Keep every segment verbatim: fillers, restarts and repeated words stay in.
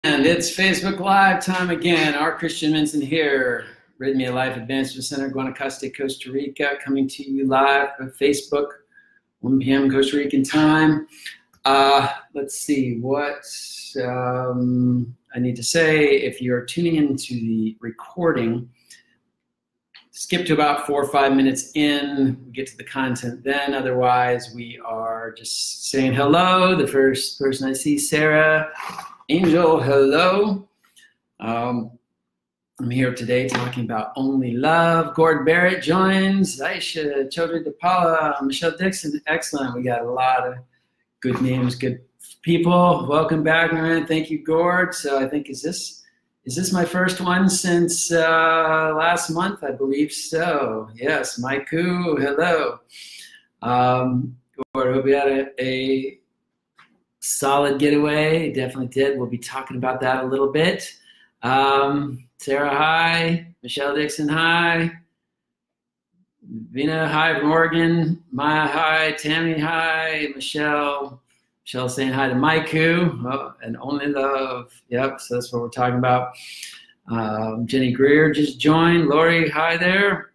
And it's Facebook Live time again. Our Christian Minson here, Rythmia Life Advancement Center, Guanacaste, Costa Rica, coming to you live on Facebook, one p m Costa Rican time. Uh, let's see what um, I need to say. If you're tuning into the recording, skip to about four or five minutes in, we get to the content then. Otherwise, we are just saying hello. The first person I see, Sarah. Angel, hello. Um, I'm here today talking about Only Love. Gord Barrett joins. Aisha, Chodri DePaula, Michelle Dixon. Excellent. We got a lot of good names, good people. Welcome back, man. Thank you, Gord. So I think, is this is this my first one since uh, last month? I believe so. Yes, Maiku, hello. Um, Gord, hope we had a, a solid getaway. Definitely did. We'll be talking about that a little bit. Um, Sarah, hi. Michelle Dixon, hi. Vina, hi from Oregon. Maya, hi. Tammy, hi. Michelle. Michelle saying hi to Maiku. Oh, and Only Love. Yep, so that's what we're talking about. Um, Jenny Greer just joined. Lori, hi there.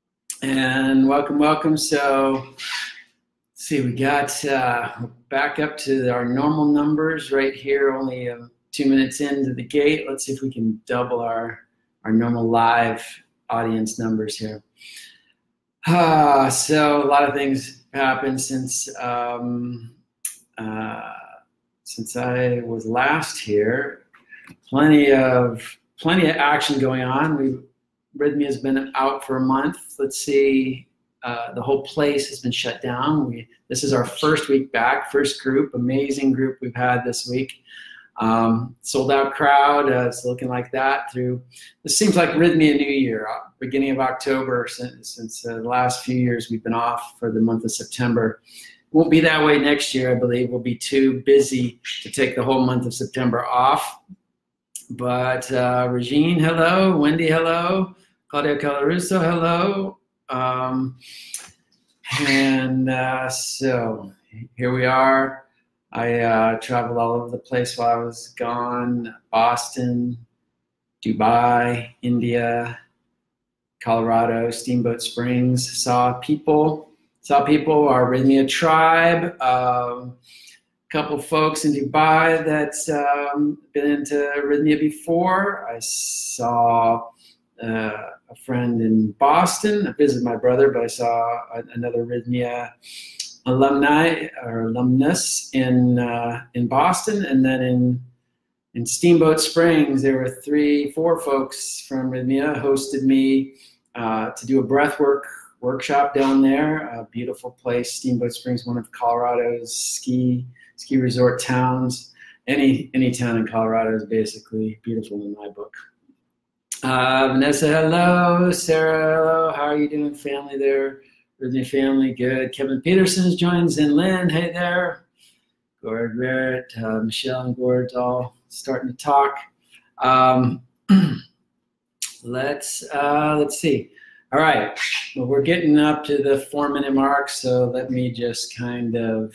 And welcome, welcome. So, see, we got uh, back up to our normal numbers right here, only uh, two minutes into the gate. Let's see if we can double our, our normal live audience numbers here. Uh, so a lot of things happened since um, uh, since I was last here. Plenty of plenty of action going on. We Rythmia has been out for a month. Let's see. Uh, the whole place has been shut down. We, this is our first week back, first group, amazing group we've had this week. Um, sold out crowd, uh, it's looking like that through, this seems like Rythmia New Year, uh, beginning of October, since, since uh, the last few years we've been off for the month of September. Won't be that way next year, I believe. We'll be too busy to take the whole month of September off. But uh, Regine, hello. Wendy, hello. Claudia Calaruso, hello. Um, and uh, so here we are. I uh, traveled all over the place while I was gone. Boston, Dubai, India, Colorado, Steamboat Springs. Saw people, saw people, our Rythmia tribe. A um, couple folks in Dubai that's um, been into Rythmia before. I saw uh, a friend in Boston. I visited my brother, but I saw another Rythmia alumni or alumnus in uh, in Boston, and then in in Steamboat Springs, there were three, four folks from Rythmia hosted me uh, to do a breathwork workshop down there. A beautiful place, Steamboat Springs, one of Colorado's ski ski resort towns. Any any town in Colorado is basically beautiful in my book. Uh, Vanessa, hello. Sarah, hello. How are you doing, family there? Rythmia family, good. Kevin Peterson joins in. Lynn, hey there. Gord Barrett, uh, Michelle and Gord all starting to talk. Um, let's uh, let's see. All right, well, we're getting up to the four minute mark, so let me just kind of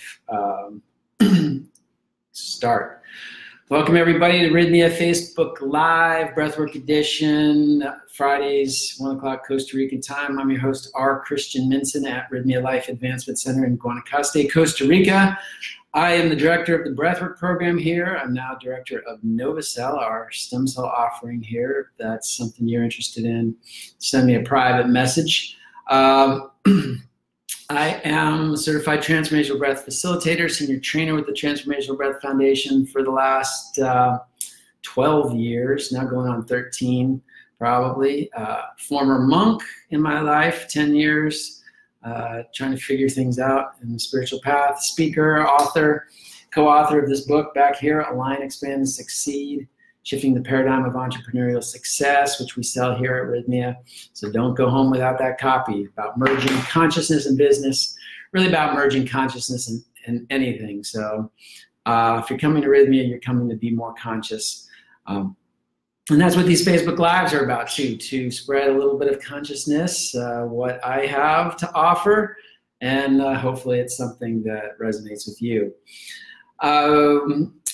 um, start. Welcome everybody to Rythmia Facebook Live, Breathwork Edition, Fridays, one o'clock Costa Rican time. I'm your host, R. Christian Minson at Rythmia Life Advancement Center in Guanacaste, Costa Rica. I am the director of the Breathwork program here. I'm now director of Novacell, our stem cell offering here. If that's something you're interested in, send me a private message. Um, I am a certified transformational breath facilitator, senior trainer with the Transformational Breath Foundation for the last uh, twelve years, now going on thirteen probably. Uh, former monk in my life, ten years, uh, trying to figure things out in the spiritual path. Speaker, author, co-author of this book back here, Align, Expand, and Succeed, Shifting the Paradigm of Entrepreneurial Success, which we sell here at Rythmia. So don't go home without that copy. About merging consciousness and business, really about merging consciousness and, and anything. So uh, if you're coming to Rythmia, you're coming to be more conscious. Um, and that's what these Facebook Lives are about too, to spread a little bit of consciousness, uh, what I have to offer, and uh, hopefully it's something that resonates with you. Um,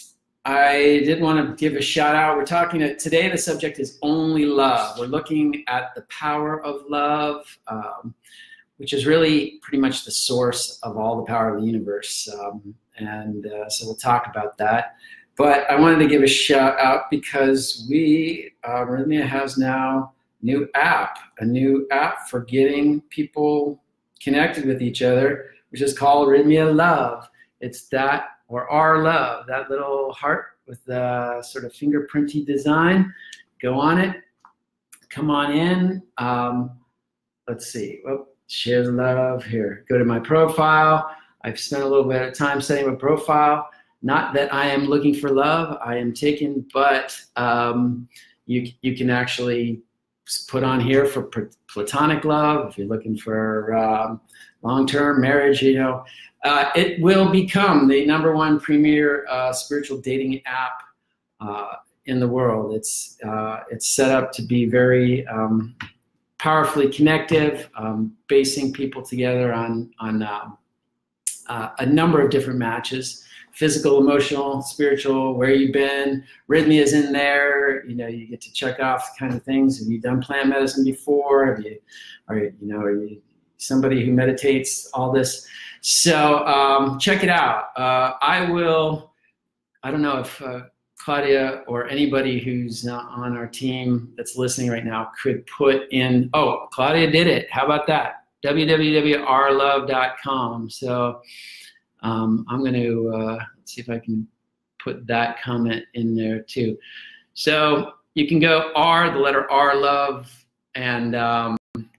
I did want to give a shout out. We're talking to, today, the subject is only love. We're looking at the power of love, um, which is really pretty much the source of all the power of the universe. Um, and uh, so we'll talk about that. But I wanted to give a shout out because we, uh, Rythmia has now a new app, a new app for getting people connected with each other, which is called Rythmia Love. It's that, or our love, that little heart with the sort of fingerprinty design. Go on it, come on in. Um, let's see, oh, share the love here. Go to my profile. I've spent a little bit of time setting a profile. Not that I am looking for love, I am taken, but um, you, you can actually put on here for platonic love, if you're looking for um, long-term marriage, you know. Uh, it will become the number one premier uh, spiritual dating app uh, in the world. It's, uh, it's set up to be very um, powerfully connective, um, basing people together on, on uh, uh, a number of different matches. Physical, emotional, spiritual, where you've been. Rythmia is in there. You know, you get to check off the kind of things. Have you done plant medicine before? Have you, are you, you know, are you somebody who meditates? All this. So um, check it out. Uh, I will. I don't know if uh, Claudia or anybody who's not on our team that's listening right now could put in. Oh, Claudia did it. How about that? w w w dot our love dot com. So. Um, I'm going to uh, see if I can put that comment in there too. So you can go R, the letter R, love, and um,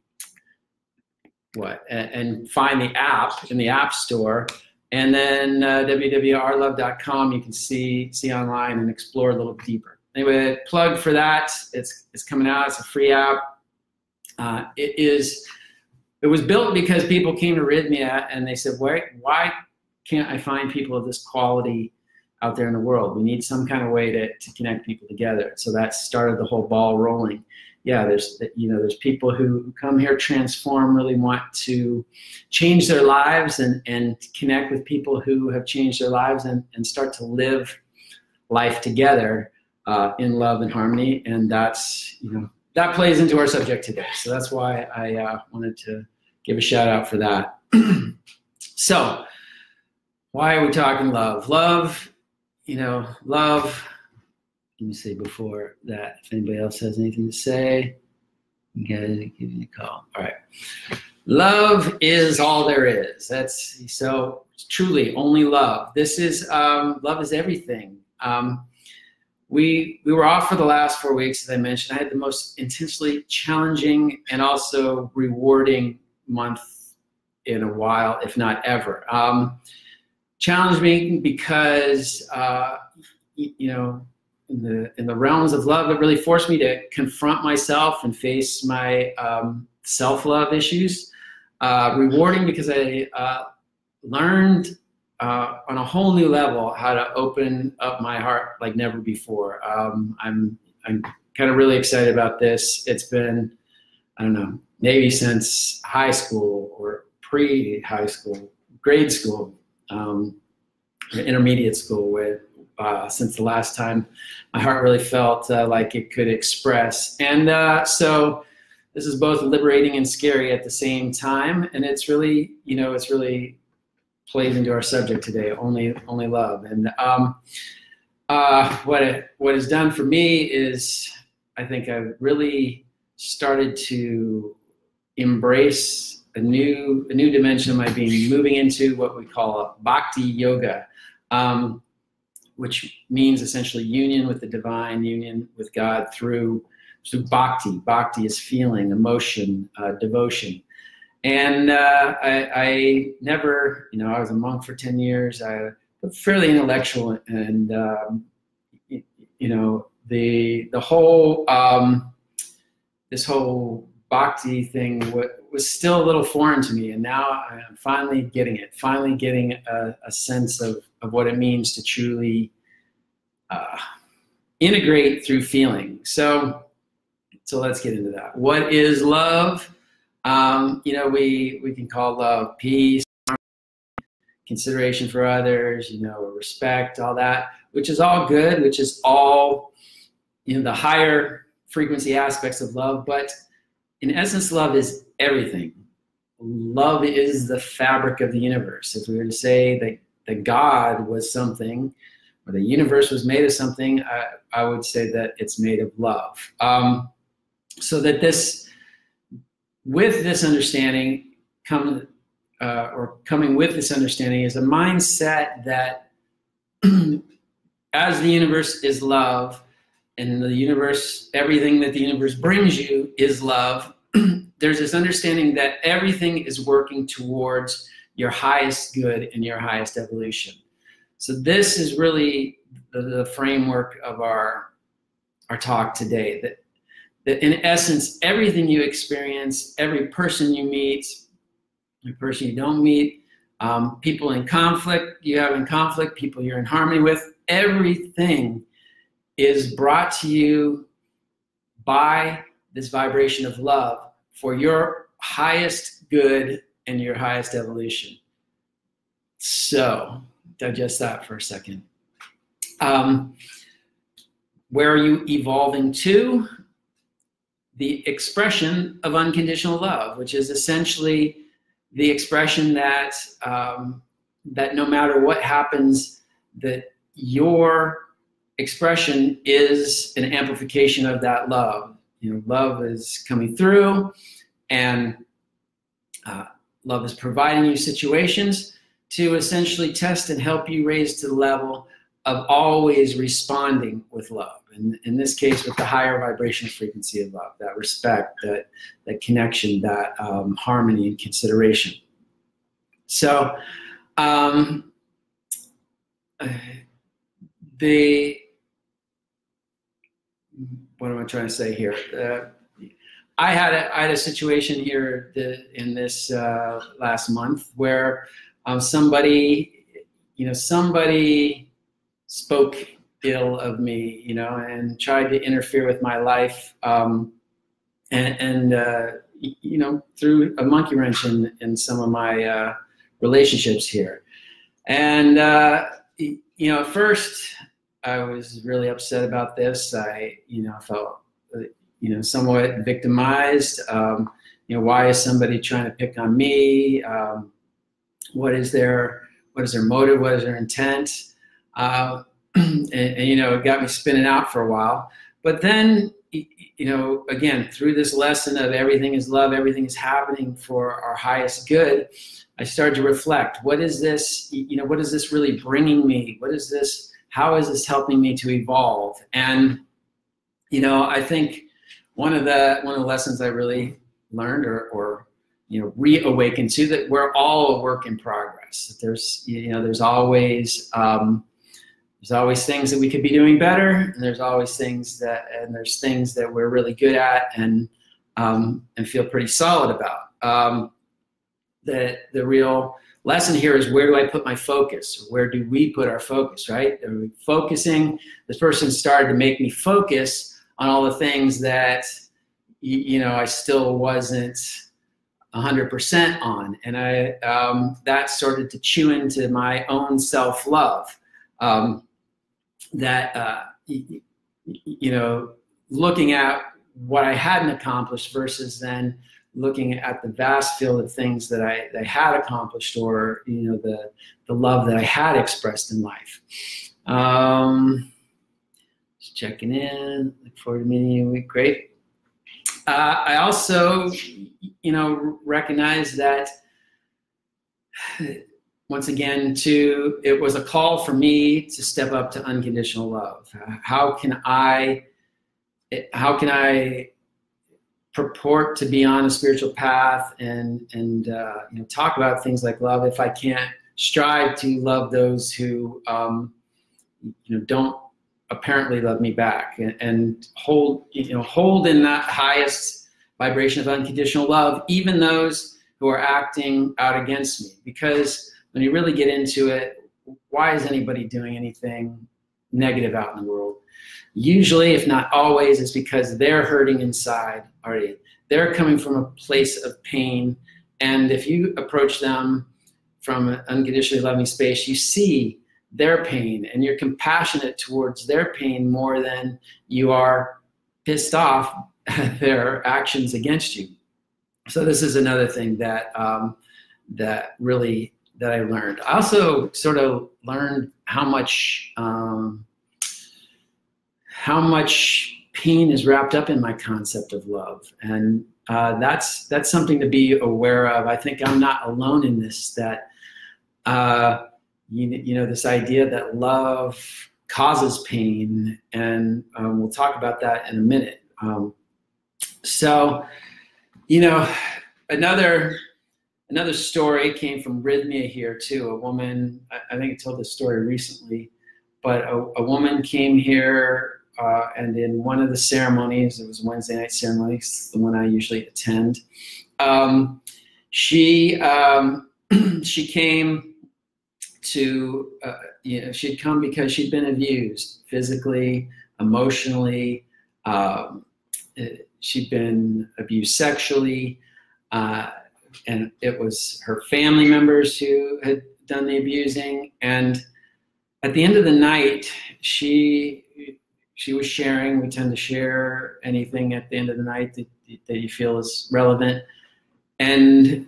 what, and, and find the app in the App Store, and then uh, w w w dot our love dot com. You can see see online and explore a little deeper. Anyway, plug for that. It's it's coming out. It's a free app. Uh, it is. It was built because people came to Rythmia and they said, "Why why?" Can't I find people of this quality out there in the world? We need some kind of way to, to connect people together. So that started the whole ball rolling. Yeah, there's, you know, there's people who come here, transform, really want to change their lives and, and connect with people who have changed their lives and, and start to live life together uh, in love and harmony. And that's, you know, that plays into our subject today. So that's why I uh, wanted to give a shout out for that. So, why are we talking love? Love, you know, love. Let me see before that, if anybody else has anything to say, you guys give me a call. All right. Love is all there is. That's so truly only love. This is, um, love is everything. Um, we, we were off for the last four weeks, as I mentioned. I had the most intensely challenging and also rewarding month in a while, if not ever. Um, Challenged me because, uh, you, you know, in the in the realms of love, it really forced me to confront myself and face my um, self-love issues. Uh, rewarding because I uh, learned uh, on a whole new level how to open up my heart like never before. Um, I'm I'm kind of really excited about this. It's been, I don't know, maybe since high school or pre-high school, grade school. Um, intermediate school with uh, since the last time my heart really felt uh, like it could express. And uh, so this is both liberating and scary at the same time. And it's really, you know, it's really plays into our subject today, only only love. And um, uh, what it, what it's done for me is I think I've really started to embrace a new a new dimension of my being, moving into what we call a bhakti yoga, um, which means essentially union with the divine, union with God through, through bhakti. Bhakti is feeling, emotion, uh, devotion. And uh, I, I never, you know, I was a monk for ten years. I was fairly intellectual, and um, you, you know, the the whole um, this whole bhakti thing was still a little foreign to me, and now I'm finally getting it, finally getting a, a sense of, of what it means to truly uh, integrate through feeling. So, so let's get into that. What is love? Um, you know, we, we can call love peace, consideration for others, you know, respect, all that. which is all good, which is all, you know, the higher frequency aspects of love. But in essence, love is everything. Love is the fabric of the universe. If we were to say that, that God was something, or the universe was made of something, I, I would say that it's made of love. Um, so that this, with this understanding, come, uh, or coming with this understanding is a mindset that as the universe is love, and the universe, everything that the universe brings you is love, there's this understanding that everything is working towards your highest good and your highest evolution. So this is really the, the framework of our, our talk today, that, that in essence, everything you experience, every person you meet, every person you don't meet, um, people in conflict, you have in conflict, people you're in harmony with, everything is brought to you by this vibration of love for your highest good and your highest evolution. So, digest that for a second. Um, where are you evolving to? The expression of unconditional love, which is essentially the expression that um, that no matter what happens, that your expression is an amplification of that love. You know, love is coming through, and uh, love is providing you situations to essentially test and help you raise to the level of always responding with love. And in this case, with the higher vibrational frequency of love, that respect, that, that connection, that um, harmony and consideration. So, um, the, what am I trying to say here? Uh, I had a, I had a situation here the, in this uh, last month where um, somebody, you know, somebody spoke ill of me, you know, and tried to interfere with my life, um, and, and uh, you know, threw a monkey wrench in, in some of my uh, relationships here. And, uh, you know, at first I was really upset about this. I, you know, felt, you know, somewhat victimized. Um, you know, why is somebody trying to pick on me? Um, what is their, what is their motive? What is their intent? Uh, and, and, you know, it got me spinning out for a while. But then, you know, again, through this lesson of everything is love, everything is happening for our highest good, I started to reflect, what is this, you know, what is this really bringing me? What is this, how is this helping me to evolve? And, you know, I think one of the, one of the lessons I really learned or, or you know, reawakened to, that we're all a work in progress. That there's, you know, there's always, um, there's always things that we could be doing better, and there's always things that, and there's things that we're really good at and, um, and feel pretty solid about. Um, the, the real lesson here is, where do I put my focus? Where do we put our focus, right? Are we focusing? This person started to make me focus on all the things that, you know, I still wasn't one hundred percent on. And I, um, that started to chew into my own self-love. Um, that, uh, you, you know, looking at what I hadn't accomplished versus then looking at the vast field of things that I, that I had accomplished, or, you know, the, the love that I had expressed in life. Um, just checking in, look forward to meeting you, great. Uh, I also, you know, recognize that, once again, to, it was a call for me to step up to unconditional love. How can I, how can I purport to be on a spiritual path and, and uh, you know, talk about things like love if I can't strive to love those who, um, you know, don't apparently love me back, and, and hold, you know, hold in that highest vibration of unconditional love, even those who are acting out against me. Because when you really get into it, why is anybody doing anything negative out in the world? Usually, if not always, it's because they're hurting inside already. They're coming from a place of pain. And if you approach them from an unconditionally loving space, you see their pain, and you're compassionate towards their pain more than you are pissed off at their actions against you. So this is another thing that um, that really that I learned. I also sort of learned how much um, how much pain is wrapped up in my concept of love, and uh, that's that's something to be aware of. I think I'm not alone in this. That uh, you, you know, this idea that love causes pain, and um, we'll talk about that in a minute. Um, so, you know, another another story came from Rythmia here too. A woman, I, I think I told this story recently, but a, a woman came here. Uh, and in one of the ceremonies, it was a Wednesday night ceremony, it's the one I usually attend. Um, she um, she came to, uh, you know, she'd come because she'd been abused physically, emotionally. Um, she'd been abused sexually, uh, and it was her family members who had done the abusing. And at the end of the night, she. She was sharing. We tend to share anything at the end of the night that, that you feel is relevant. And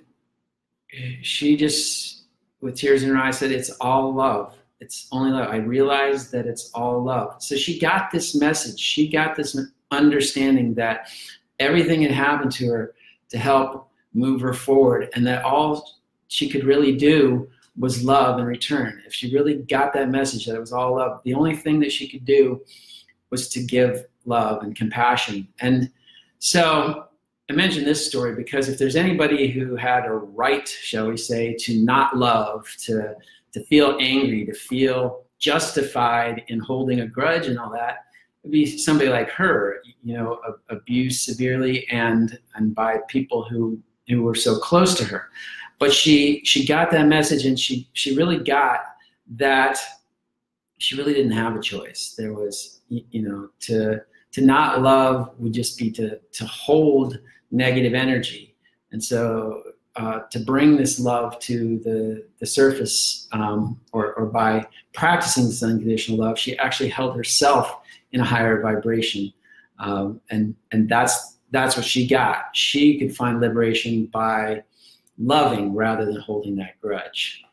she just, with tears in her eyes, said, "It's all love. It's only love. I realized that it's all love." So she got this message. She got this understanding that everything had happened to her to help move her forward, and that all she could really do was love in return. If she really got that message that it was all love, the only thing that she could do was to give love and compassion. And so I mentioned this story because if there's anybody who had a right, shall we say, to not love, to, to feel angry, to feel justified in holding a grudge and all that, it'd be somebody like her, you know, abused severely and, and by people who, who were so close to her. But she, she got that message, and she, she really got that she really didn't have a choice. There was, you know, to to not love would just be to to hold negative energy, and so uh, to bring this love to the the surface, um, or or by practicing this unconditional love, she actually held herself in a higher vibration, um, and and that's that's what she got. She could find liberation by loving rather than holding that grudge.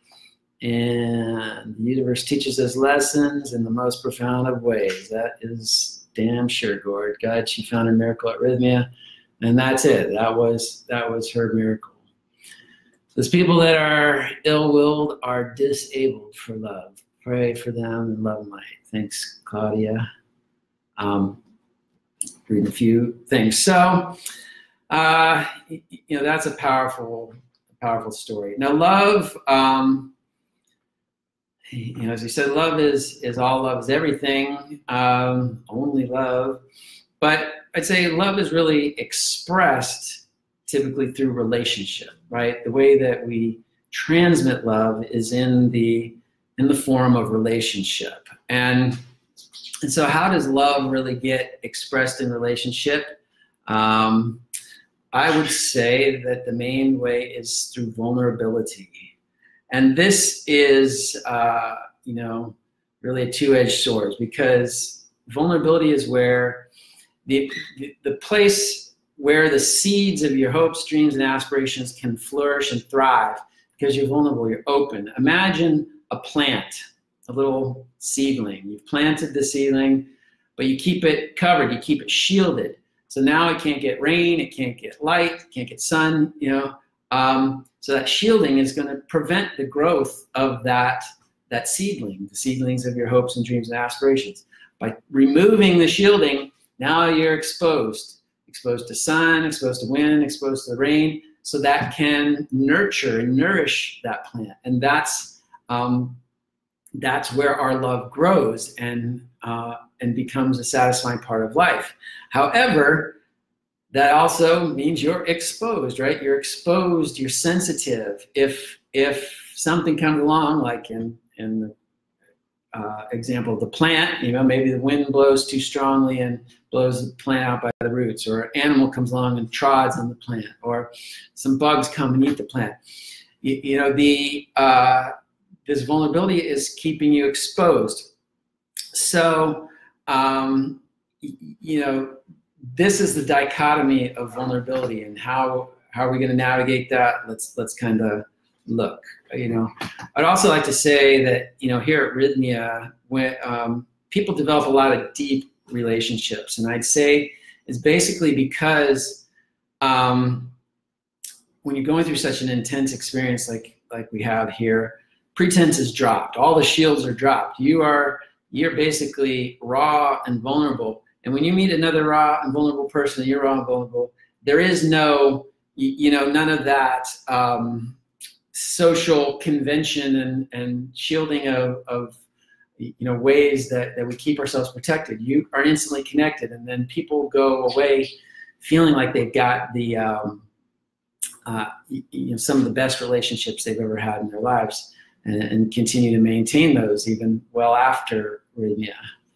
And the universe teaches us lessons in the most profound of ways. That is damn sure, Gord. God, she found her miracle at Rythmia, and that's it. That was that was her miracle. Those people that are ill-willed are disabled for love. Pray for them and love and light. Thanks, Claudia. Um, reading a few things. So, uh, you know, that's a powerful, powerful story. Now, love. Um, You know, as we said, love is is all, love is everything, um, only love. But I'd say love is really expressed typically through relationship, right? The way that we transmit love is in the in the form of relationship. And, and so how does love really get expressed in relationship? Um, I would say that the main way is through vulnerability. And this is, uh, you know, really a two-edged sword, because vulnerability is where the, the, the place where the seeds of your hopes, dreams, and aspirations can flourish and thrive, because you're vulnerable, you're open. Imagine a plant, a little seedling. You've planted the seedling, but you keep it covered, you keep it shielded. So now it can't get rain, it can't get light, it can't get sun, you know. Um, so that shielding is going to prevent the growth of that, that seedling, the seedlings of your hopes and dreams and aspirations. By removing the shielding, now you're exposed, exposed to sun, exposed to wind, exposed to the rain, so that can nurture and nourish that plant. And that's, um, that's where our love grows and, uh, and becomes a satisfying part of life. However, that also means you're exposed, right? You're exposed, you're sensitive. If if something comes along, like in, in the uh, example of the plant, you know, maybe the wind blows too strongly and blows the plant out by the roots, or an animal comes along and trods on the plant, or some bugs come and eat the plant. You, you know, the, uh, this vulnerability is keeping you exposed. So, um, you know, this is the dichotomy of vulnerability, and how how are we going to navigate that? Let's let's kind of look. You know, I'd also like to say that, you know, here at Rythmia, when um, people develop a lot of deep relationships, and I'd say it's basically because um, when you're going through such an intense experience like like we have here, pretense is dropped. All the shields are dropped. You are you're basically raw and vulnerable. And when you meet another raw and vulnerable person, and you're raw and vulnerable, there is no, you, you know, none of that um, social convention and, and shielding of, of, you know, ways that, that we keep ourselves protected. You are instantly connected, and then people go away feeling like they've got the, um, uh, you know, some of the best relationships they've ever had in their lives, and, and continue to maintain those even well after Rythmia.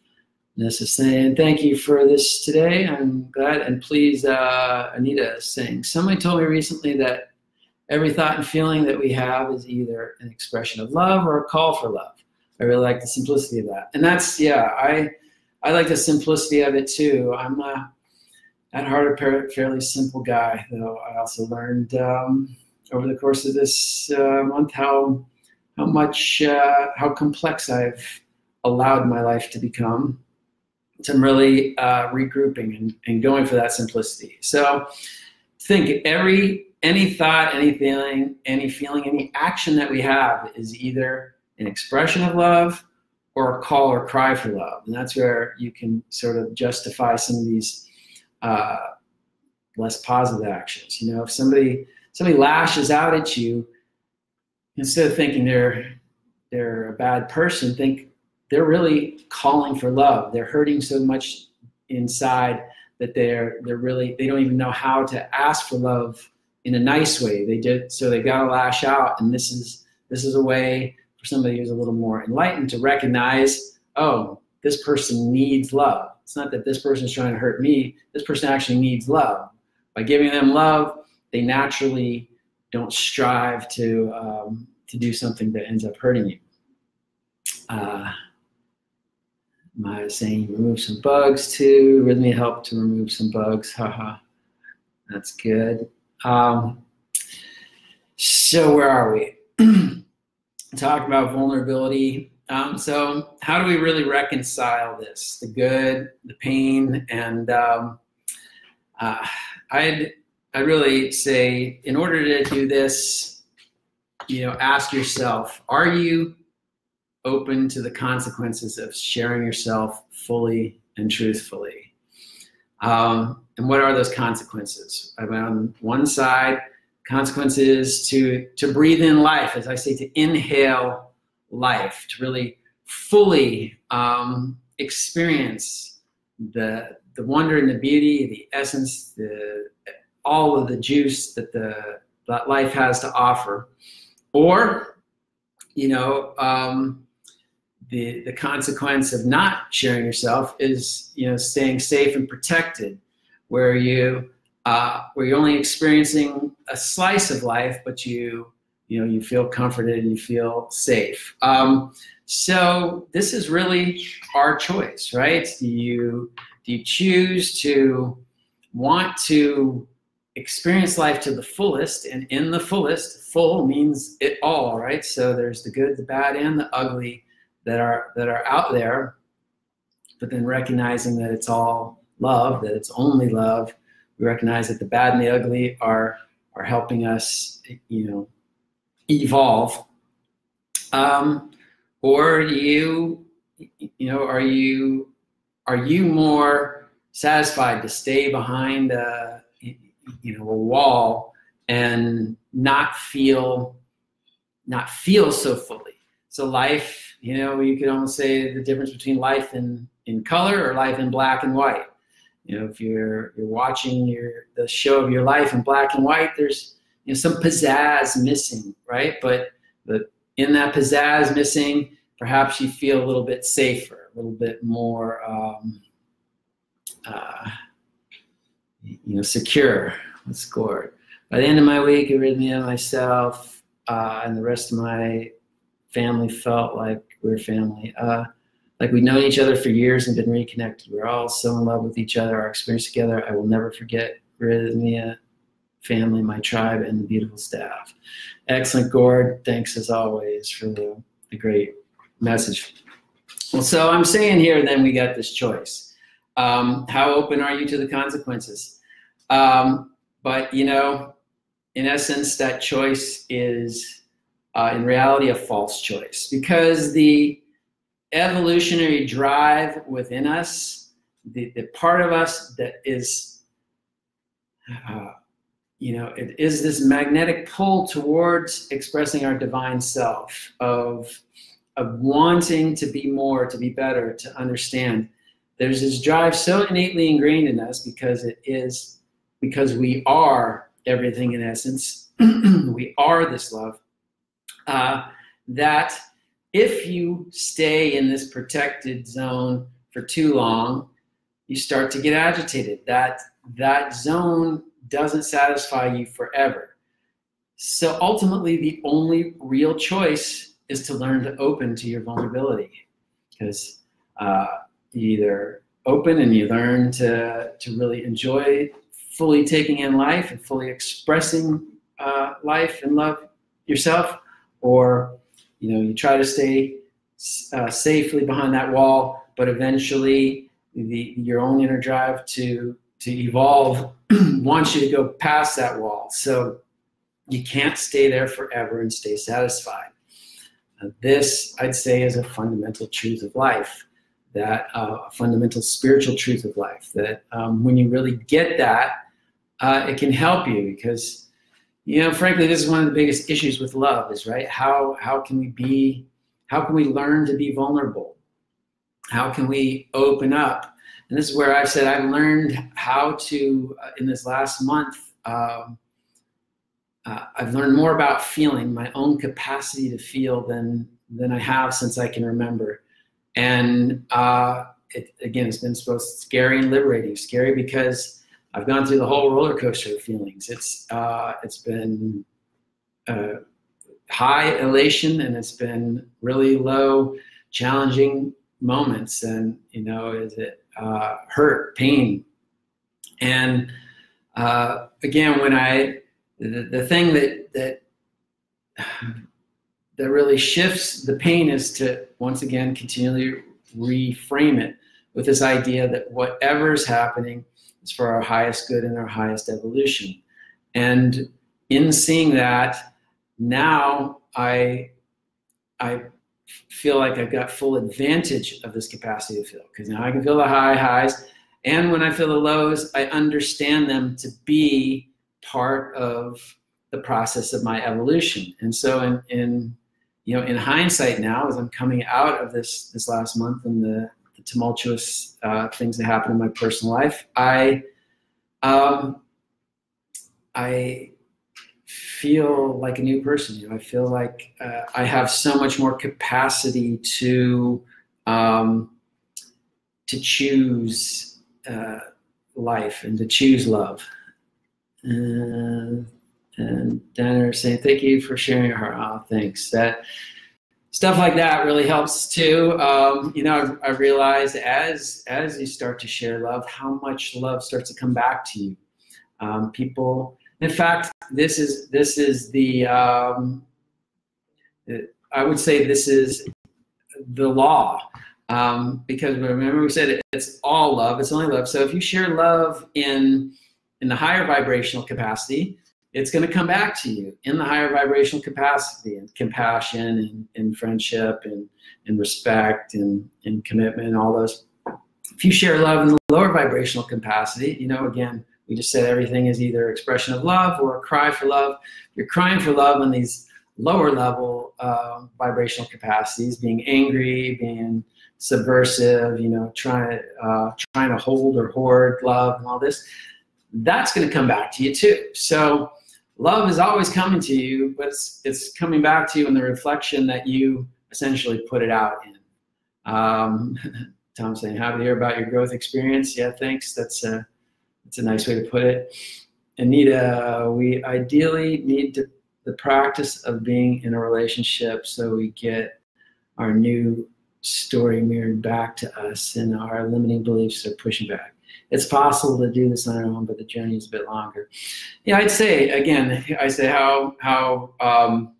This is saying, thank you for this today. I'm glad. And please, uh, Anita is saying, somebody told me recently that every thought and feeling that we have is either an expression of love or a call for love. I really like the simplicity of that. And that's, yeah, I I like the simplicity of it too. I'm a, at heart a fairly simple guy, though I also learned um, over the course of this uh, month how, how much, uh, how complex I've allowed my life to become. So I'm really uh, regrouping and, and going for that simplicity. So think every, any thought, any feeling, any feeling, any action that we have is either an expression of love or a call or cry for love. And that's where you can sort of justify some of these uh, less positive actions. You know, if somebody, somebody lashes out at you, instead of thinking they're, they're a bad person, think, they're really calling for love. They're hurting so much inside that they're they're really they don't even know how to ask for love in a nice way. They did so they got to lash out, and this is this is a way for somebody who's a little more enlightened to recognize, oh, this person needs love. It's not that this person is trying to hurt me. This person actually needs love. By giving them love, they naturally don't strive to um, to do something that ends up hurting you. Uh, Maya saying remove some bugs too. Rythmia helped to remove some bugs. Haha, that's good. Um, so where are we? Talk about vulnerability. Um, so how do we really reconcile this? The good, the pain, and um, uh, I'd I really say in order to do this, you know, ask yourself: are you open to the consequences of sharing yourself fully and truthfully? Um, and what are those consequences? I mean, on one side, consequences to, to breathe in life, as I say, to inhale life, to really fully um, experience the, the wonder and the beauty, the essence, the, all of the juice that, the, that life has to offer. Or, you know, um, The, the consequence of not sharing yourself is, you know, staying safe and protected, where you uh, where you're only experiencing a slice of life, but you you know you feel comforted and you feel safe. Um, so this is really our choice, right? Do you do you choose to want to experience life to the fullest, and in the fullest, full means it all, right? So there's the good, the bad, and the ugly that are that are out there, but then recognizing that it's all love, that it's only love. We recognize that the bad and the ugly are are helping us, you know, evolve. Um, or you, you know, are you are you more satisfied to stay behind a, you know, a wall and not feel not feel so fully? So life, you know, you could almost say the difference between life in, in color or life in black and white. You know, if you're you're watching your the show of your life in black and white, there's, you know, some pizzazz missing, right? But but in that pizzazz missing, perhaps you feel a little bit safer, a little bit more, um, uh, you know, secure. Let's score. By the end of my week, Rythmia, myself, uh, and the rest of my family felt like we were family. Uh, like we'd known each other for years and been reconnected. We're all so in love with each other. Our experience together, I will never forget. Rythmia family, my tribe, and the beautiful staff. Excellent, Gord. Thanks as always for the, the great message. Well, so I'm saying here, then we got this choice. Um, how open are you to the consequences? Um, but, you know, in essence, that choice is, uh, in reality, a false choice, because the evolutionary drive within us, the, the part of us that is, uh, you know, it is this magnetic pull towards expressing our divine self, of, of wanting to be more, to be better, to understand. There's this drive so innately ingrained in us because it is, because we are everything in essence. We are this love, uh, that if you stay in this protected zone for too long, you start to get agitated. That, that zone doesn't satisfy you forever. So ultimately, the only real choice is to learn to open to your vulnerability, because uh, you either open and you learn to, to really enjoy fully taking in life and fully expressing uh, life and love yourself, or you know, you try to stay uh, safely behind that wall, but eventually the, your own inner drive to, to evolve wants you to go past that wall. So you can't stay there forever and stay satisfied. Uh, this, I'd say, is a fundamental truth of life, that uh, a fundamental spiritual truth of life, that um, when you really get that, uh, it can help you, because, you know, frankly, this is one of the biggest issues with love is, right, how, how can we be, how can we learn to be vulnerable? How can we open up? And this is where I've said I've learned how to, uh, in this last month, um, uh, I've learned more about feeling, my own capacity to feel than, than I have since I can remember. And uh, it, again, it's been supposed scary and liberating. Scary because I've gone through the whole roller coaster of feelings. It's, uh, it's been uh, high elation, and it's been really low, challenging moments. And, you know, is it uh, hurt, pain. And uh, again, when I, the, the thing that, that, that really shifts the pain is to, once again, continually reframe it with this idea that whatever's happening is for our highest good and our highest evolution. And in seeing that, now I, I feel like I've got full advantage of this capacity to feel, because now I can feel the high highs, and when I feel the lows, I understand them to be part of the process of my evolution. And so in, in you know, in hindsight now, as I'm coming out of this this last month and the, the tumultuous uh, things that happened in my personal life, I um, I feel like a new person. You know, I feel like uh, I have so much more capacity to um, to choose uh, life and to choose love. Uh, and Danner saying, thank you for sharing your heart. Oh, thanks. That stuff like that really helps too. Um, you know, I, I realized as as you start to share love, how much love starts to come back to you. Um, people, in fact, this is this is the um, I would say this is the law, um, because remember we said it, it's all love. It's only love. So if you share love in in the higher vibrational capacity, it's going to come back to you in the higher vibrational capacity, and compassion and, and friendship and, and respect and, and commitment and all those. If you share love in the lower vibrational capacity, you know, again, we just said everything is either expression of love or a cry for love. You're crying for love in these lower level uh, vibrational capacities, being angry, being subversive, you know, trying, uh, trying to hold or hoard love and all this. That's going to come back to you too. So love is always coming to you, but it's, it's coming back to you in the reflection that you essentially put it out in. Um, Tom's saying, happy to hear about your growth experience. Yeah, thanks. That's a, that's a nice way to put it. Anita, we ideally need to the practice of being in a relationship so we get our new story mirrored back to us and our limiting beliefs are pushing back. It's possible to do this on our own, but the journey is a bit longer. Yeah, I'd say, again, I say how, how um,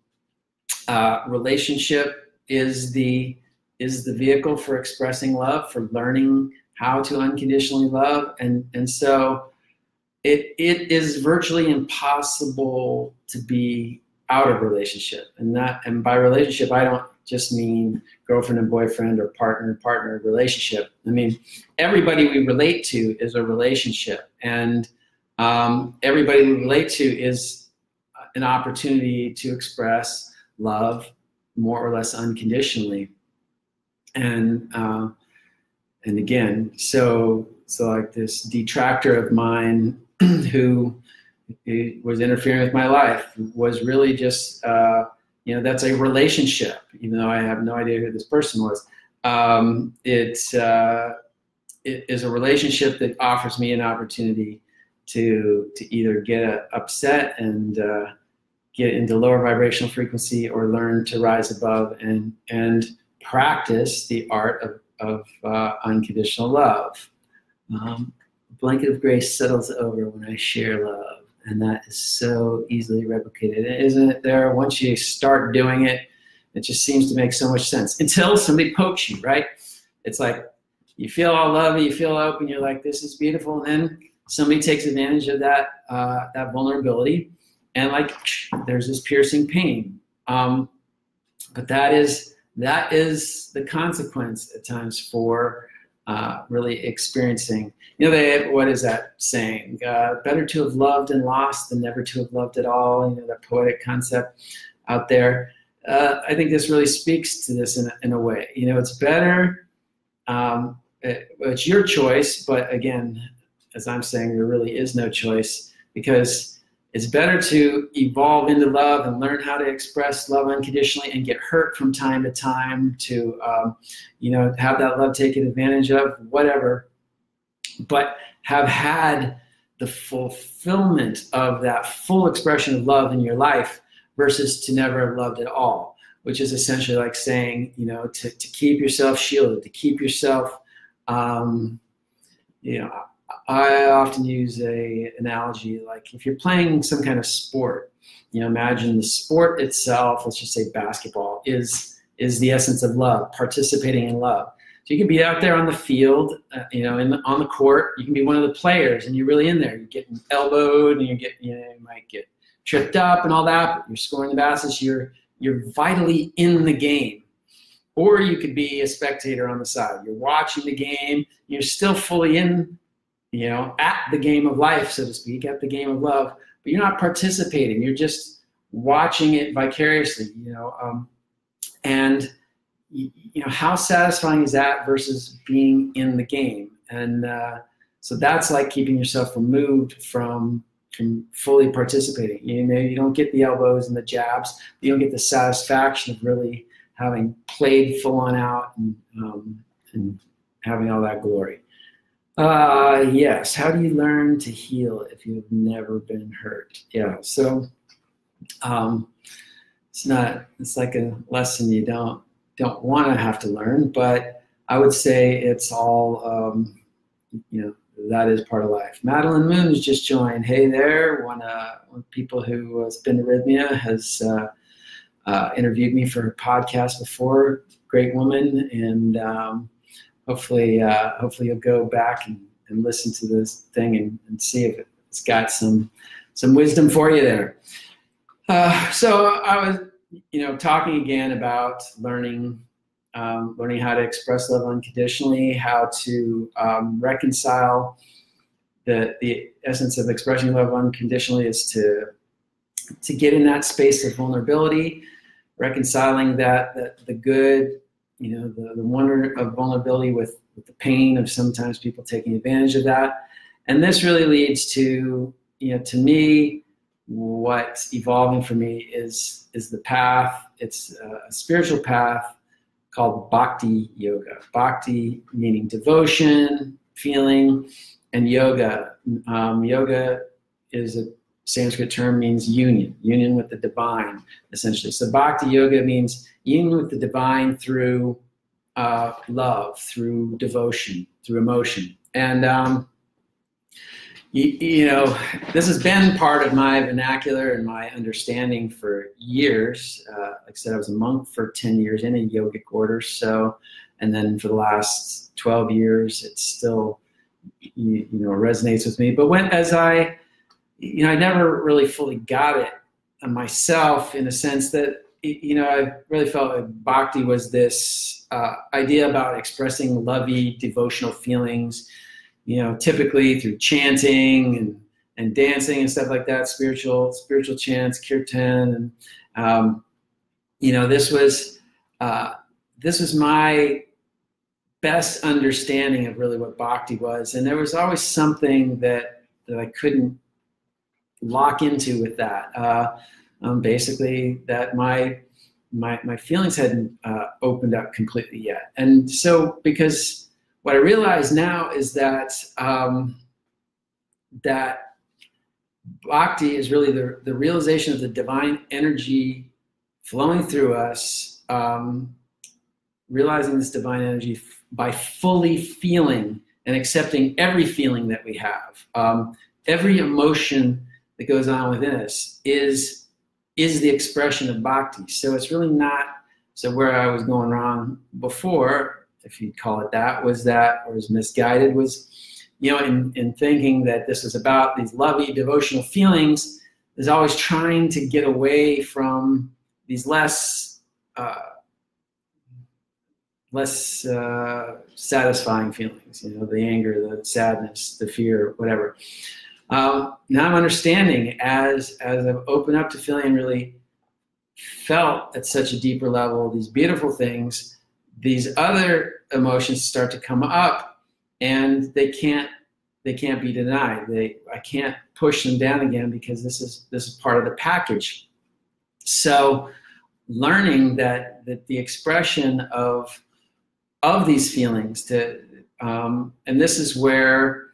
uh, relationship is the, is the vehicle for expressing love, for learning how to unconditionally love. And, and so it, it is virtually impossible to be out of relationship. And that, and by relationship, I don't just mean girlfriend and boyfriend or partner and partner relationship. I mean, everybody we relate to is a relationship. And um, everybody we relate to is an opportunity to express love more or less unconditionally. And, uh, and again, so, so like this detractor of mine who, who was interfering with my life was really just, uh, you know, that's a relationship, even though I have no idea who this person was. Um, it, uh, it is a relationship that offers me an opportunity to, to either get upset and uh, get into lower vibrational frequency or learn to rise above and, and practice the art of, of uh, unconditional love. Um, a blanket of grace settles over when I share love. And that is so easily replicated, isn't it there? Once you start doing it, it just seems to make so much sense until somebody pokes you, right? It's like you feel all lovey, you feel open, you're like, this is beautiful. And then somebody takes advantage of that, uh, that vulnerability. And like, there's this piercing pain. Um, but that is, that is the consequence at times for uh, really experiencing. You know, they, what is that saying? Uh, better to have loved and lost than never to have loved at all. You know, that poetic concept out there. Uh, I think this really speaks to this in a, in a way. You know, it's better, um, it, it's your choice, but again, as I'm saying, there really is no choice, because it's better to evolve into love and learn how to express love unconditionally and get hurt from time to time to, um, you know, have that love taken advantage of, whatever, but have had the fulfillment of that full expression of love in your life versus to never have loved at all, which is essentially like saying, you know, to, to keep yourself shielded, to keep yourself, um, you know, I often use a analogy, like if you're playing some kind of sport, you know, imagine the sport itself, let's just say basketball, is, is the essence of love, participating in love. So you can be out there on the field, uh, you know, in the, on the court. You can be one of the players, and you're really in there. You're getting elbowed, and you get, you know, you might get tripped up and all that. But you're scoring the baskets. You're you're vitally in the game. Or you could be a spectator on the side. You're watching the game. You're still fully in, you know, at the game of life, so to speak, at the game of love. But you're not participating. You're just watching it vicariously. You know, um, and you know, how satisfying is that versus being in the game? And uh, so that's like keeping yourself removed from, from fully participating. You know, you don't get the elbows and the jabs. You don't get the satisfaction of really having played full on out and, um, and having all that glory. Uh, yes, how do you learn to heal if you've never been hurt? Yeah, so um, it's not, it's like a lesson you don't, don't want to have to learn, but I would say it's all, um, you know, that is part of life. Madeline Moon has just joined. Hey there, one, uh, one of the people who has been to Rythmia has uh, uh, interviewed me for a podcast before. Great woman, and um, hopefully, uh, hopefully you'll go back and, and listen to this thing and, and see if it's got some some wisdom for you there. Uh, so I was, you know, talking again about learning, um, learning how to express love unconditionally, how to um, reconcile the the essence of expressing love unconditionally is to to get in that space of vulnerability, reconciling that, that the good, you know, the, the wonder of vulnerability with, with the pain of sometimes people taking advantage of that. And this really leads to, you know, to me, what's evolving for me is, is the path. It's a spiritual path called Bhakti Yoga. Bhakti meaning devotion, feeling, and yoga. Um, yoga is a Sanskrit term means union, union with the divine, essentially. So bhakti yoga means union with the divine through uh, love, through devotion, through emotion. And, um, you, you know, this has been part of my vernacular and my understanding for years. Uh, like I said, I was a monk for ten years in a yogic order. So, and then for the last twelve years, it's still, you, you know, resonates with me. But when, as I, you know, I never really fully got it myself, in a sense that, you know, I really felt like bhakti was this uh, idea about expressing lovey, devotional feelings, you know, typically through chanting and, and dancing and stuff like that, spiritual, spiritual chants, kirtan. And, um, you know, this was, uh, this was my best understanding of really what bhakti was. And there was always something that, that I couldn't lock into with that. Uh, um, basically that my, my, my feelings hadn't uh, opened up completely yet. And so, because what I realize now is that, um, that bhakti is really the, the realization of the divine energy flowing through us, um, realizing this divine energy by fully feeling and accepting every feeling that we have. Um, every emotion that goes on within us is, is the expression of bhakti. So it's really not, so where I was going wrong before, if you'd call it that, was that, or was misguided, was, you know, in, in thinking that this was about these lovey, devotional feelings, is always trying to get away from these less, uh, less uh, satisfying feelings, you know, the anger, the sadness, the fear, whatever. Um, now I'm understanding, as, as I've opened up to feeling and really felt at such a deeper level these beautiful things, these other emotions start to come up, and they can't, they can't be denied. They, I can't push them down again, because this is, this is part of the package. So learning that, that the expression of, of these feelings to, um, and this is where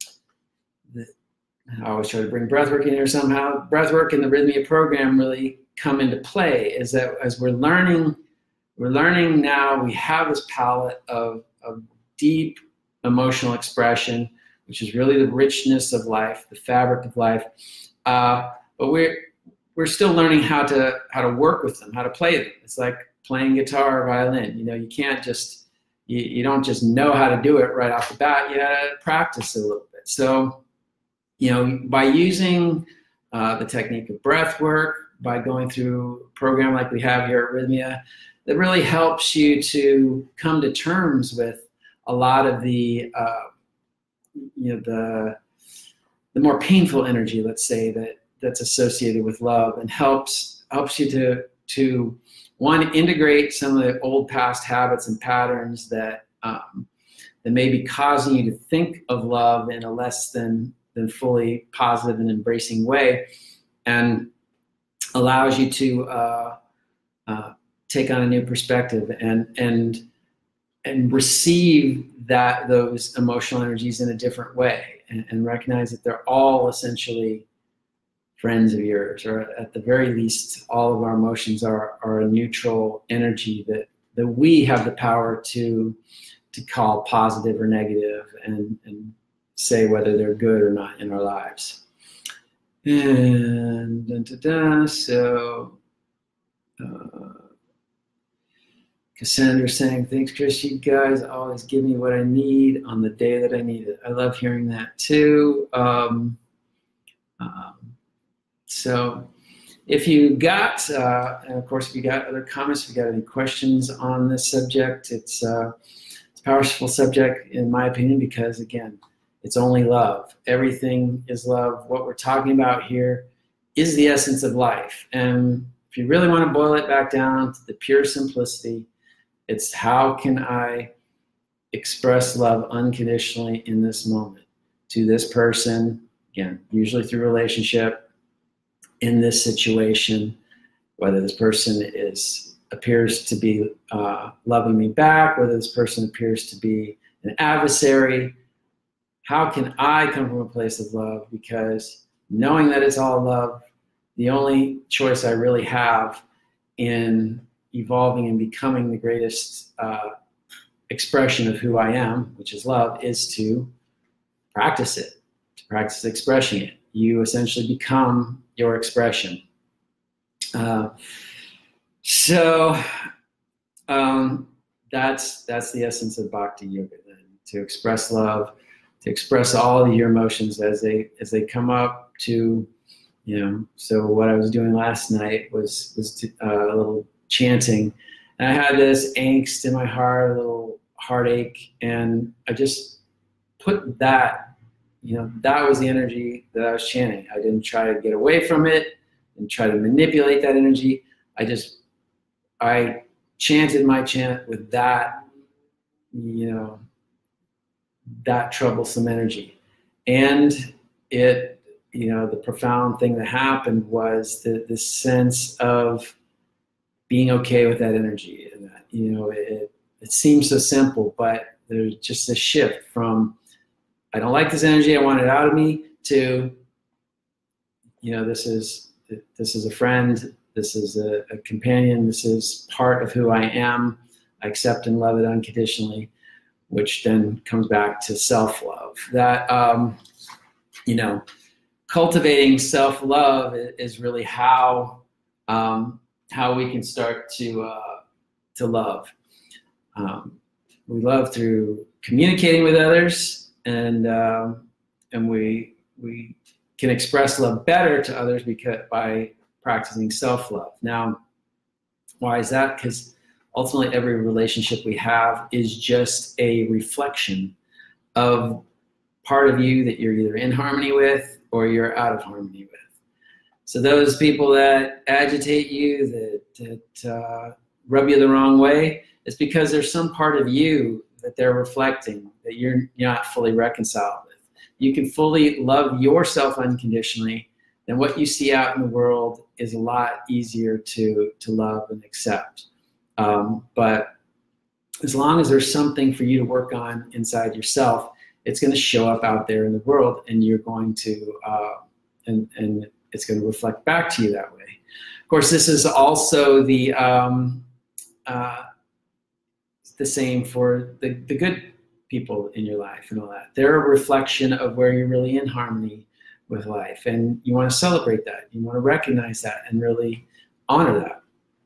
the, I always try to bring breathwork in here somehow. Breathwork and the Rythmia program really come into play, is that as we're learning, we're learning now, we have this palette of, of deep emotional expression, which is really the richness of life, the fabric of life. Uh, but we're, we're still learning how to, how to work with them, how to play them. It's like playing guitar or violin. You know, you can't just, you, you don't just know how to do it right off the bat. You gotta practice a little bit. So, you know, by using uh, the technique of breath work, by going through a program like we have here at Rythmia, that really helps you to come to terms with a lot of the, uh, you know, the, the more painful energy, let's say, that that's associated with love, and helps, helps you to, to one, integrate some of the old past habits and patterns that, um, that may be causing you to think of love in a less than, than fully positive and embracing way, and allows you to uh, uh, take on a new perspective and, and, and receive that, those emotional energies in a different way, and, and recognize that they're all essentially friends of yours, or at the very least, all of our emotions are, are a neutral energy that, that we have the power to, to call positive or negative, and, and say whether they're good or not in our lives. And da, da, da, so uh, Cassandra saying, thanks, Chris, you guys always give me what I need on the day that I need it. I love hearing that too. Um, um, so if you got, uh, and of course, if you got other comments, if you got any questions on this subject, it's, uh, it's a powerful subject in my opinion, because again, it's only love. Everything is love. What we're talking about here is the essence of life. And if you really want to boil it back down to the pure simplicity, it's how can I express love unconditionally in this moment to this person, again, usually through relationship, in this situation, whether this person is appears to be uh, loving me back, whether this person appears to be an adversary. How can I come from a place of love? Because knowing that it's all love, the only choice I really have in evolving and becoming the greatest uh, expression of who I am, which is love, is to practice it, to practice expressing it. You essentially become your expression. Uh, so um, that's that's the essence of Bhakti Yoga, then, to express love, to express all of your emotions as they as they come up. To, you know, so what I was doing last night was was to, uh, a little chanting, and I had this angst in my heart, a little heartache, and I just put that, you know, that was the energy that I was chanting. I didn't try to get away from it and try to manipulate that energy. I just, I chanted my chant with that, you know, that troublesome energy. And it, you know, the profound thing that happened was the, the sense of being okay with that energy. And that, you know, it, it seems so simple, but there's just a shift from, I don't like this energy, I want it out of me, to, you know, this is, this is a friend, this is a, a companion, this is part of who I am, I accept and love it unconditionally, which then comes back to self-love. That, um, you know, cultivating self-love is really how, um, how we can start to, uh, to love. Um, we love through communicating with others, and um, and we we can express love better to others because by practicing self-love. Now, why is that? Because ultimately, every relationship we have is just a reflection of part of you that you're either in harmony with or you're out of harmony with. So those people that agitate you, that, that uh, rub you the wrong way, it's because there's some part of you that they're reflecting that you're not fully reconciled with. You can fully love yourself unconditionally, then what you see out in the world is a lot easier to, to love and accept. Um, but as long as there's something for you to work on inside yourself, it's going to show up out there in the world, and you're going to, uh, and, and it's going to reflect back to you that way. Of course, this is also the, um, uh, the same for the, the good people in your life and all that. They're a reflection of where you're really in harmony with life, and you want to celebrate that. You want to recognize that and really honor that.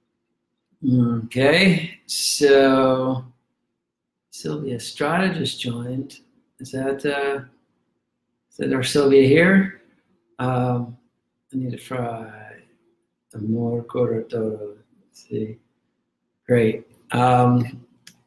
Okay, so Sylvia Estrada just joined. Is that, uh, is that our Sylvia here? Um, I need to fry amor corretoro. Let's see. Great. Um,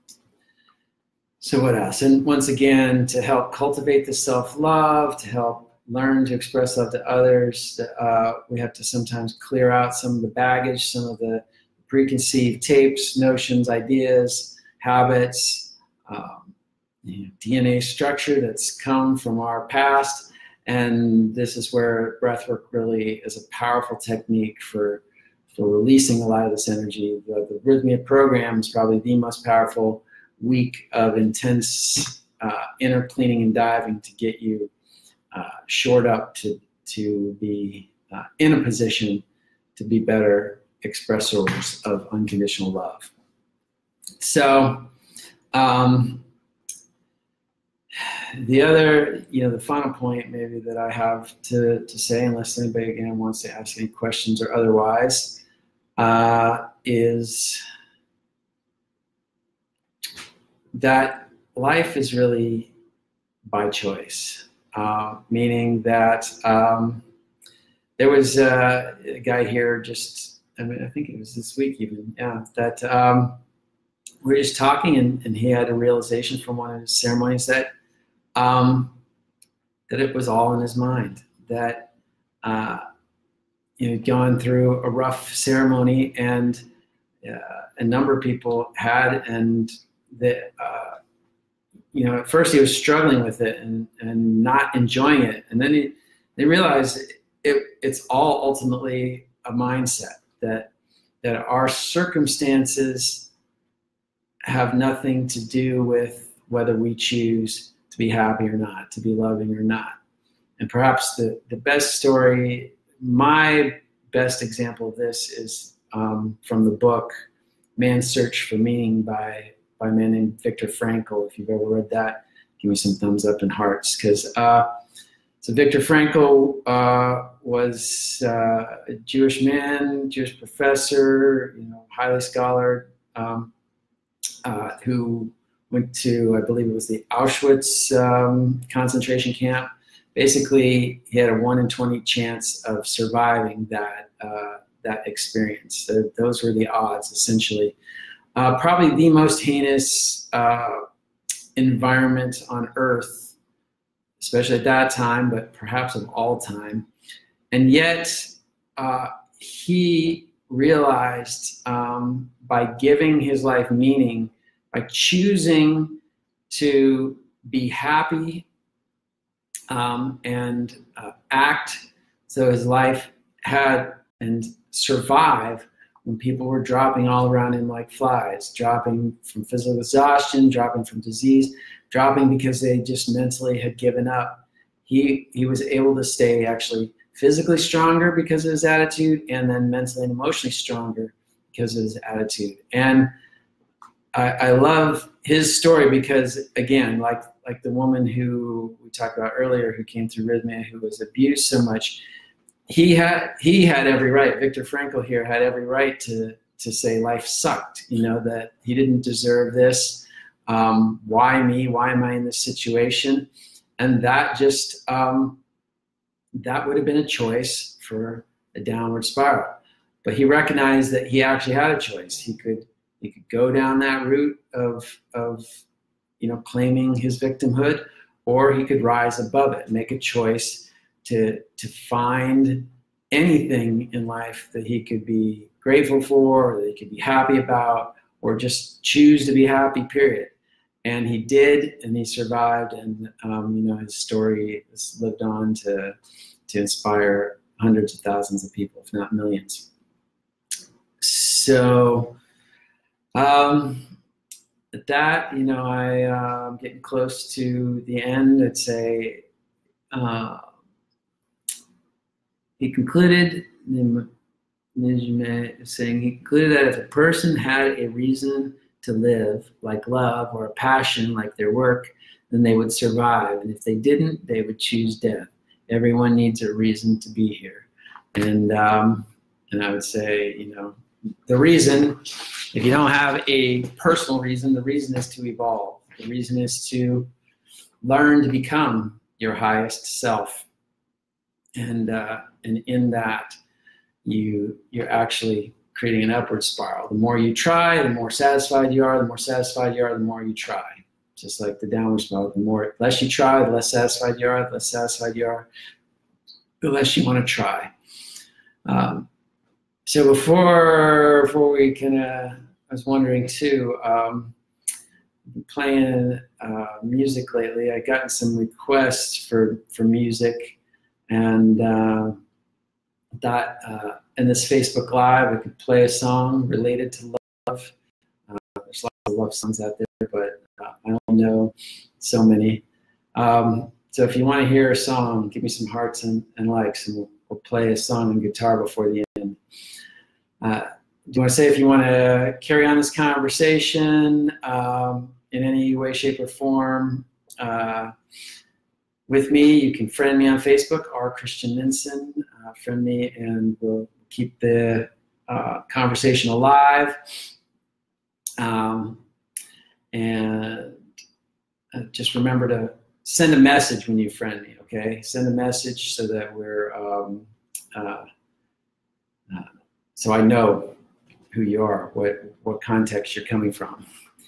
So what else? And once again, to help cultivate the self-love, to help learn to express love to others, uh, we have to sometimes clear out some of the baggage, some of the preconceived tapes, notions, ideas, habits, um, you know, D N A structure that's come from our past. And this is where breathwork really is a powerful technique for, for releasing a lot of this energy. The, the Rythmia program is probably the most powerful week of intense uh, inner cleaning and diving to get you uh, shored up to, to be uh, in a position to be better expressors of unconditional love. So um, the other, you know, the final point maybe that I have to, to say, unless anybody again wants to ask any questions or otherwise, uh, is that life is really by choice, uh, meaning that um, there was uh, a guy here just, I mean, I think it was this week even, yeah, that um, we were just talking, and, and he had a realization from one of his ceremonies that um, that it was all in his mind, that uh, you know, he'd gone through a rough ceremony, and uh, a number of people had, and that, uh, you know, at first he was struggling with it and, and not enjoying it. And then he, they realized it, it's all ultimately a mindset, that, that our circumstances have nothing to do with whether we choose to be happy or not, to be loving or not. and perhaps the, the best story, my best example of this is um, from the book Man's Search for Meaning by, by a man named Viktor Frankl. If you've ever read that, give me some thumbs up and hearts. Because uh, so Viktor Frankl uh, was uh, a Jewish man, Jewish professor, you know, highly scholar, um, uh, who went to, I believe it was the Auschwitz um, concentration camp. Basically, he had a one in twenty chance of surviving that uh, that experience. So those were the odds, essentially. Uh, probably the most heinous uh, environment on Earth, especially at that time, but perhaps of all time. And yet, uh, he realized um, by giving his life meaning, by choosing to be happy um, and uh, act so his life had and survive when people were dropping all around him like flies, dropping from physical exhaustion, dropping from disease, dropping because they just mentally had given up. He, he was able to stay actually physically stronger because of his attitude, and then mentally and emotionally stronger because of his attitude. And I, I love his story because, again, like like the woman who we talked about earlier, who came through Rythmia, who was abused so much, he had he had every right. Viktor Frankl here had every right to to say life sucked. You know, that he didn't deserve this. Um, why me? Why am I in this situation? And that just um, that would have been a choice for a downward spiral. But he recognized that he actually had a choice. He could he could go down that route of of you know claiming his victimhood, or he could rise above it, make a choice to to find anything in life that he could be grateful for, or that he could be happy about, or just choose to be happy, period. And he did, and he survived, and um, you know his story has lived on to to inspire hundreds of thousands of people, if not millions. So um, at that, you know, I, uh, I'm getting close to the end. I'd say uh, he concluded, saying he concluded that if a person had a reason to live, like love, or a passion, like their work, then they would survive. And if they didn't, they would choose death. Everyone needs a reason to be here. And, um, and I would say, you know, the reason, if you don't have a personal reason, the reason is to evolve. The reason is to learn to become your highest self. And, uh, and in that, you, you're actually creating an upward spiral. The more you try, the more satisfied you are. The more satisfied you are, the more you try. Just like the downward spiral, the more less you try, the less satisfied you are. The less satisfied you are, the less you want to try. Um, so before before we can, uh, I was wondering too. Um, playing uh, music lately. I gotten some requests for for music, and uh, that uh, in this Facebook Live, I could play a song related to love. Uh, there's lots of love songs out there, but uh, I don't know so many. Um, so if you want to hear a song, give me some hearts and, and likes, and we'll, we'll play a song on guitar before the end. Uh, do you want to say if you want to carry on this conversation um, in any way, shape, or form uh, with me? You can friend me on Facebook, R. Christian Minson. Uh, friend me, and we'll keep the uh, conversation alive. Um, and uh, just remember to send a message when you friend me, okay? Send a message so that we're, um, uh, uh, so I know who you are, what, what context you're coming from.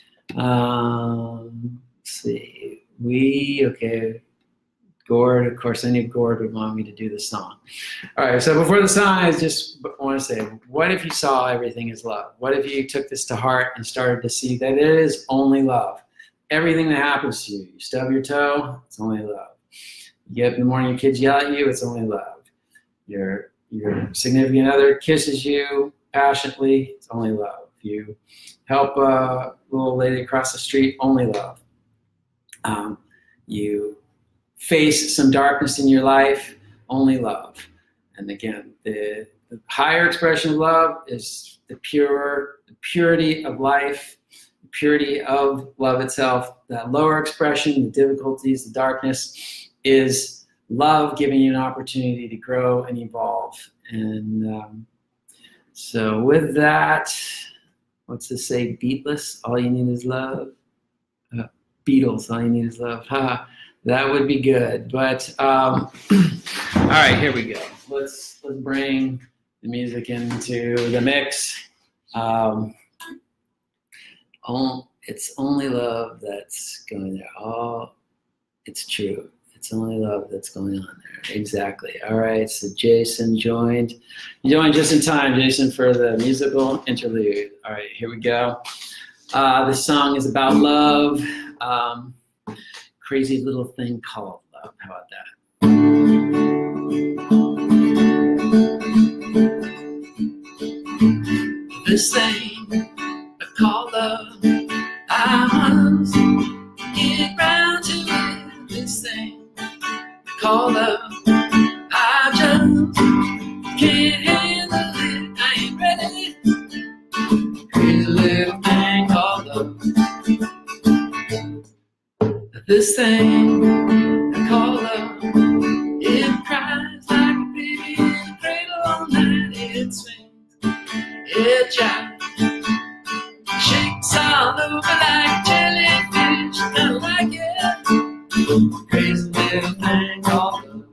Um, let's see, we, okay, Gord, of course, I knew Gord would want me to do the song. All right, so before the song, I just want to say, what if you saw everything as love? What if you took this to heart and started to see that it is only love? Everything that happens to you, you stub your toe, it's only love. You get up in the morning, your kids yell at you, it's only love. Your, your significant other kisses you passionately, it's only love. You help a little lady across the street, only love. Um, you face some darkness in your life, only love. And again, the, the higher expression of love is the pure, the purity of life, the purity of love itself. That lower expression, the difficulties, the darkness, is love giving you an opportunity to grow and evolve. And um, so with that, what's this say? Beatless, all you need is love. Uh, Beatles, all you need is love. Ha, that would be good. But um, all right, here we go. Let's let's bring the music into the mix. Um, oh, it's only love that's going there. Oh, it's true. It's only love that's going on there. Exactly. All right. So Jason joined. You joined just in time, Jason, for the musical interlude. All right. Here we go. Uh, this song is about love. Um, crazy little thing called love. How about that? This thing called love. I must get round to it. This thing called love. I just can't handle it. I ain't ready. Crazy little thing called love. This thing called love. It cries like a baby in a cradle all night. It swings. It jives, shakes all over like jellyfish. I like it. Crazy little thing called love.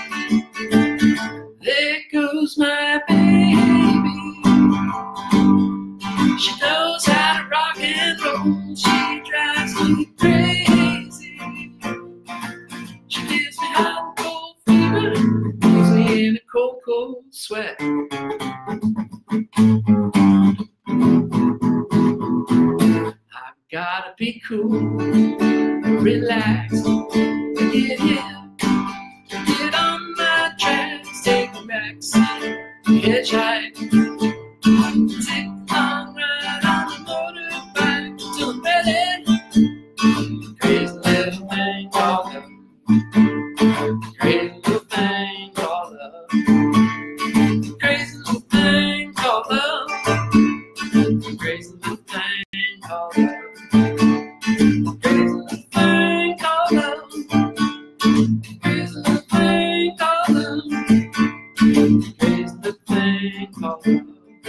There goes my baby. She knows how to rock and roll. She drives me crazy. She gives me hot and cold fever. Leaves me in a cold, cold sweat. I've gotta be cool, relax, get here, get on my tracks, take a back seat, hitchhike, take a long ride on the motorbike till I'm ready. Crazy little thing called love. Crazy little thing called love. Crazy little thing called love. Crazy little thing called love. Crazy little thing called love. Crazy little thing called love. Crazy little thing called love.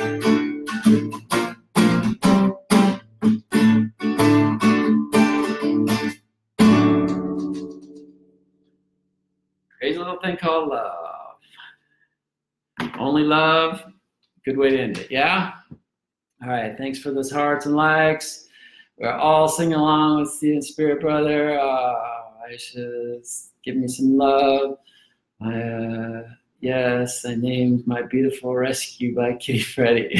Crazy little thing called love. Only love. Good way to end it, yeah? All right, thanks for those hearts and likes. We're all singing along with Stephen Spirit Brother. Uh, I should give me some love. I, uh, yes, I named my beautiful rescue by Kitty Freddie.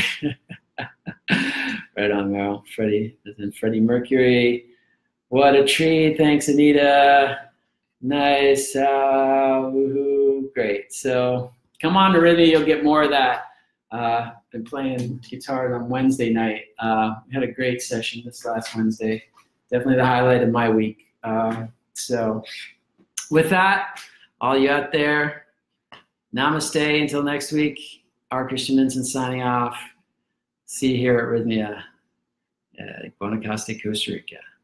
Right on, Meryl. Freddie, as in Freddie Mercury. What a treat. Thanks, Anita. Nice. Uh, woohoo. Great. So come on to Rythmia. You'll get more of that. Uh, been playing guitar on Wednesday night. Uh, we had a great session this last Wednesday. Definitely the highlight of my week. Uh, so with that, all you out there, namaste until next week. R. Christian Minson signing off. See you here at Rythmia, uh, Guanacaste, Costa Rica.